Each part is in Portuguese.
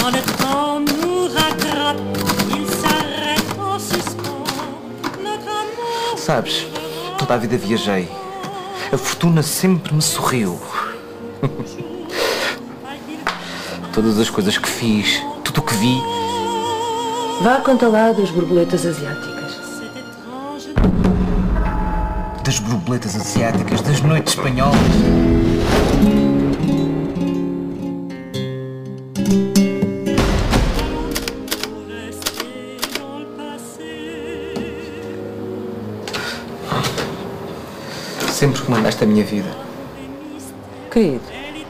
Quand le temps nous rattrape, il s'arrête en suspens. Notre amour. Sabes, toda a vida viajei. A fortuna sempre me sorriu. Todas as coisas que fiz, tudo o que vi. Vá, conta lá das borboletas asiáticas. Das borboletas asiáticas, das noites espanholas. Sempre comandaste a minha vida. Querido,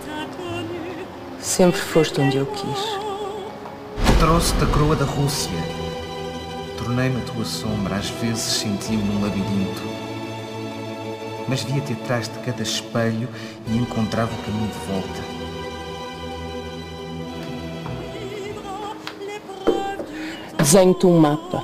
sempre foste onde eu quis. Trouxe-te a coroa da Rússia. Tornei-me a tua sombra, às vezes sentia-me num labirinto. Mas via-te atrás de cada espelho e encontrava o caminho de volta. Desenho-te um mapa.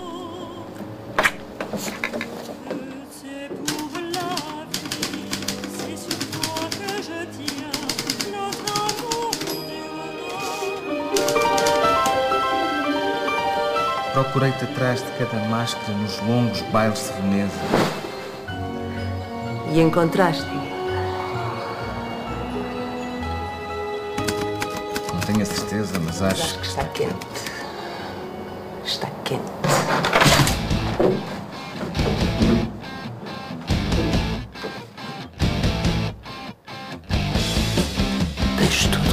Procurei-te atrás de cada máscara nos longos bailes de Veneza. E encontraste-me. Não tenho a certeza, mas acho que está quente. Está quente. Tens tudo.